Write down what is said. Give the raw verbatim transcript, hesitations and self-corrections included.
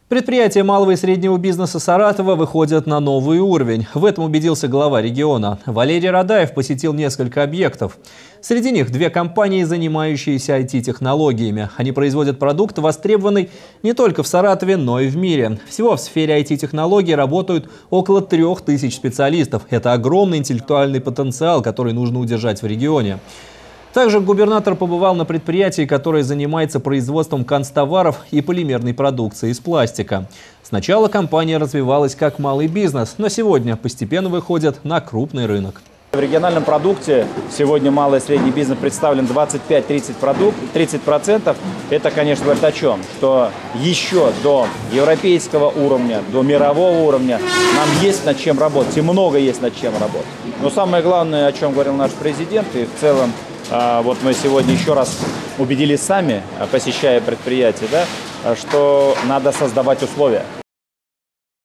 Предприятия малого и среднего бизнеса Саратова выходят на новый уровень. В этом убедился глава региона. Валерий Радаев посетил несколько объектов. Среди них две компании, занимающиеся ай ти-технологиями. Они производят продукт, востребованный не только в Саратове, но и в мире. Всего в сфере ай ти-технологий работают около трех тысяч специалистов. Это огромный интеллектуальный потенциал, который нужно удержать в регионе. Также губернатор побывал на предприятии, которое занимается производством канцтоваров и полимерной продукции из пластика. Сначала компания развивалась как малый бизнес, но сегодня постепенно выходит на крупный рынок. В региональном продукте сегодня малый и средний бизнес представлен двадцать пять-тридцать процентов. Это, конечно, говорит о чем? Что еще до европейского уровня, до мирового уровня нам есть над чем работать, и много есть над чем работать. Но самое главное, о чем говорил наш президент, и в целом вот мы сегодня еще раз убедились сами, посещая предприятие, да, что надо создавать условия.